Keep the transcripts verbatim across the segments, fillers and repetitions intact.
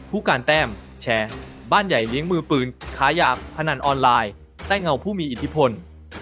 ผู้การแต้มแชร์บ้านใหญ่เลี้ยงมือปืนค้ายาพนันออนไลน์ใต้เงาผู้มีอิทธิพล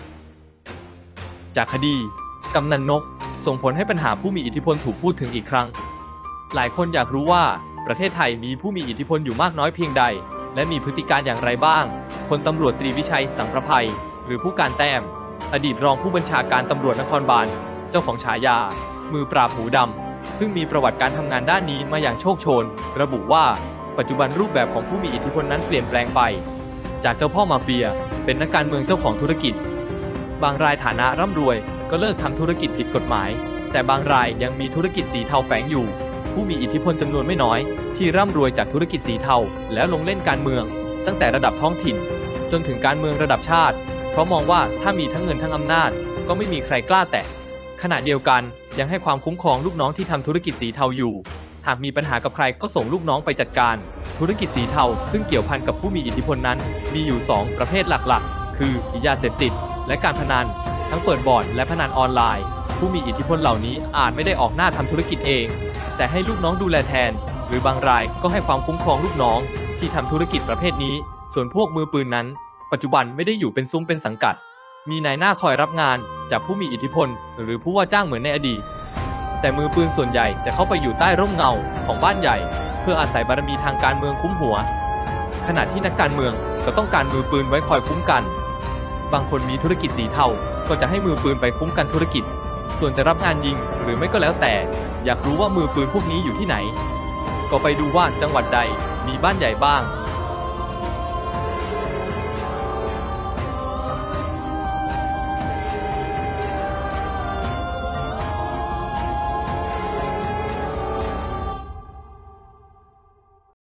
จากคดีกำนันนกส่งผลให้ปัญหาผู้มีอิทธิพลถูกพูดถึงอีกครั้งหลายคนอยากรู้ว่าประเทศไทยมีผู้มีอิทธิพลอยู่มากน้อยเพียงใดและมีพฤติการอย่างไรบ้างพลตำรวจตรีวิชัยสังประภัยหรือผู้การแต้มอดีตรองผู้บัญชาการตำรวจนครบาลเจ้าของฉายามือปราบหมูดำซึ่งมีประวัติการทำงานด้านนี้มาอย่างโชคโชนระบุว่าปัจจุบันรูปแบบของผู้มีอิทธิพลนั้นเปลี่ยนแปลงไปจากเจ้าพ่อมาเฟียเป็นนักการเมืองเจ้าของธุรกิจบางรายฐานะร่ำรวยก็เลิกทำธุรกิจผิดกฎหมายแต่บางรายยังมีธุรกิจสีเทาแฝงอยู่ผู้มีอิทธิพลจำนวนไม่น้อยที่ร่ำรวยจากธุรกิจสีเทาแล้วลงเล่นการเมืองตั้งแต่ระดับท้องถิ่นจนถึงการเมืองระดับชาติเพราะมองว่าถ้ามีทั้งเงินทั้งอำนาจก็ไม่มีใครกล้าแตะขณะเดียวกันยังให้ความคุ้มครองลูกน้องที่ทำธุรกิจสีเทาอยู่หากมีปัญหากับใครก็ส่งลูกน้องไปจัดการธุรกิจสีเทาซึ่งเกี่ยวพันกับผู้มีอิทธิพลนั้นมีอยู่สองประเภทหลักๆคือยาเสพติดและการพนันทั้งเปิดบ่อนและพนันออนไลน์ผู้มีอิทธิพลเหล่านี้อาจไม่ได้ออกหน้าทำธุรกิจเองแต่ให้ลูกน้องดูแลแทนหรือบางรายก็ให้ความคุ้มครองลูกน้องที่ทำธุรกิจประเภทนี้ส่วนพวกมือปืนนั้นปัจจุบันไม่ได้อยู่เป็นซุ้มเป็นสังกัดมีนายหน้าคอยรับงานจากผู้มีอิทธิพลหรือผู้ว่าจ้างเหมือนในอดีตแต่มือปืนส่วนใหญ่จะเข้าไปอยู่ใต้ร่มเงาของบ้านใหญ่เพื่ออาศัยบารมีทางการเมืองคุ้มหัวขณะที่นักการเมืองก็ต้องการมือปืนไว้คอยคุ้มกันบางคนมีธุรกิจสีเทาก็จะให้มือปืนไปคุ้มกันธุรกิจส่วนจะรับงานยิงหรือไม่ก็แล้วแต่อยากรู้ว่ามือปืนพวกนี้อยู่ที่ไหนก็ไปดูว่าจังหวัดใดมีบ้านใหญ่บ้าง